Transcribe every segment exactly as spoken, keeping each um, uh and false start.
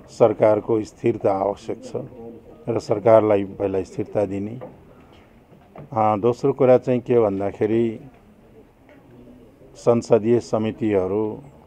सरकारको स्थिरता आवश्यक छ र सरकारलाई पहिला स्थिरता दिने। दोस्रो कुरा चाहिँ के भन्दाखेरि संसदीय समितिहरू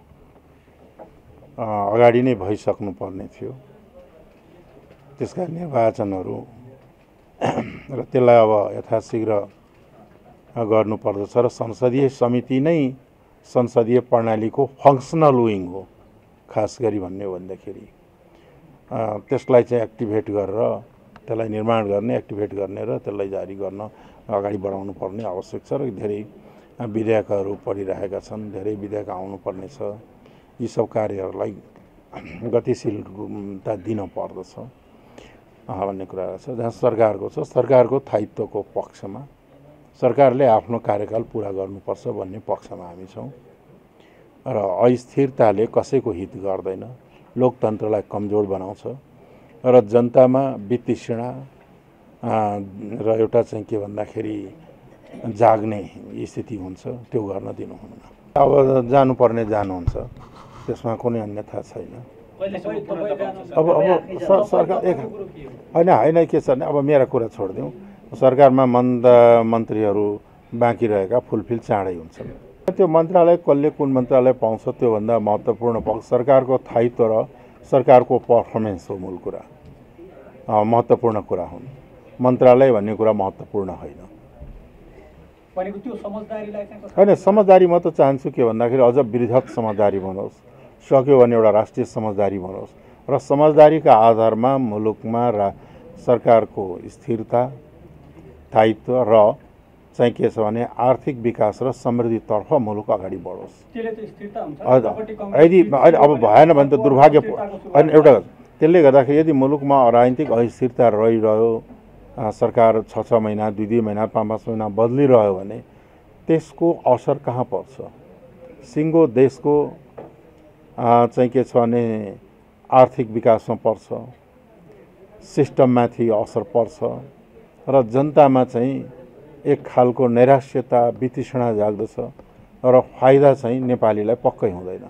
अगाडि नै भइसक्नु पर्ने थियो, त्यसका निर्वाचनहरू र त्यसलाई अब यथाशीघ्र गर्नुपर्दछ र संसदीय समिति नै संसदीय प्रणालीको फङ्सनल विङ हो खास गरी भन्ने हो भन्दाखेरि त्यसलाई चाहिँ एक्टिभेट गरेर त्यसलाई निर्माण गर्ने एक्टिभेट गर्ने र त्यसलाई जारी गर्न अगाडि बढाउनु पर्ने आवश्यक छ र धेरै विधेयकहरू पढिरहेका छन्, धेरै विधेयक आउनुपर्ने छ। यी सब कार्यहरूलाई गतिशीलता दिन पर्दछ भन्ने कुरा छ। जहाँ सरकारको छ सरकारको स्थायित्वको पक्षमा सरकारले आफ्नो कार्यकाल पुरा गर्नुपर्छ भन्ने पक्षमा हामी छौँ र अस्थिरताले कसैको हित गर्दैन, लोकतन्त्रलाई कमजोर बनाउँछ र जनतामा वितृष्णा र एउटा चाहिँ के भन्दाखेरि जाग्ने स्थिति हुन्छ, त्यो गर्न दिनुहुन्न। अब जानुपर्ने जानुहुन्छ, त्यसमा कुनै अन्यथा छैन। अब अब सरकार एक होइन होइन के छ भने अब मेरा कुरा छोडिदिउँ, सरकारमा मन्द मन्त्रीहरू बाँकी रहेका फुलफिल चाँडै हुन्छन्। त्यो मन्त्रालय कसले कुन मन्त्रालय पाउँछ त्योभन्दा महत्त्वपूर्ण पक्ष सरकारको स्थायित्व र सरकारको पर्फर्मेन्स हो मूल कुरा, महत्त्वपूर्ण कुरा हुन्। मन्त्रालय भन्ने कुरा महत्त्वपूर्ण होइन। होइन समझदारी म त चाहन्छु के भन्दाखेरि अझ वृहत समझदारी बनोस्, सक्यो भने एउटा राष्ट्रिय समझदारी बनोस् र समझदारीका आधारमा मुलुकमा रा सरकारको स्थिरता स्थायित्व र चाहिँ के छ भने आर्थिक विकास र समृद्धितर्फ मुलुक अगाडि बढोस्। यदि अब भएन भने त दुर्भाग्य होइन। एउटा त्यसले गर्दाखेरि यदि मुलुकमा राजनीतिक अस्थिरता रहिरह्यो, सरकार छ छ महिना दुई दुई महिना पाँच पाँच महिना बदलिरह्यो भने त्यसको असर कहाँ पर्छ? सिङ्गो देशको चाहिँ के छ भने आर्थिक विकासमा पर्छ, सिस्टममाथि असर पर्छ र जनतामा चाहिँ एक खालको नैराश्यता वितृष्णा जाग्दछ र फाइदा चाहिँ नेपालीलाई पक्कै हुँदैन।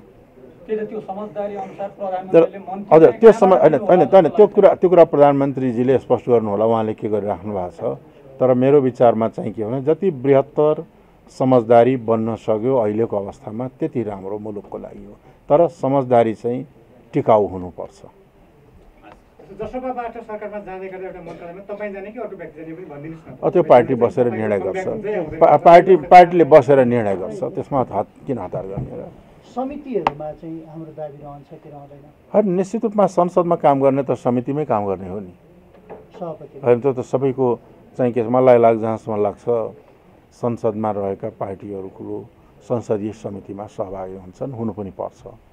हजुर त्यो समय होइन होइन त्यो कुरा त्यो कुरा प्रधानमन्त्रीजीले स्पष्ट गर्नु होला, उहाँले के गरिराख्नु भएको छ। तर मेरो विचारमा चाहिँ के भने जति बृहत्तर समझदारी बन्न सक्यो अहिलेको अवस्थामा त्यति राम्रो मुलुकको लागि हो। तर समझदारी चाहिँ टिकाउ हुनुपर्छ। जसपाबाट सरकारमा जाँदै गर्दा एउटा मन्त्रालयमा तपाईँ जाने कि अरू व्यक्ति जाने पनि भनिदिनुहोस् न। त्यो पार्टी बसेर निर्णय गर्छ, पार्टी पार्टीले बसेर निर्णय गर्छ, त्यसमा हात किन हतार गर्ने र? समितिहरूमा चाहिँ हाम्रो दाबी रहन्छ कि रहँदैन? होइन, निश्चित रूपमा संसदमा काम गर्ने त समितिमै काम गर्ने हो नि। होइन, त्यो त सबैको चाहिँ के मलाई लाग्छ, जहाँसम्म लाग्छ संसदमा रहेका पार्टीहरूको संसदीय समितिमा सहभागी हुन्छन्, हुनु पनि पर्छ।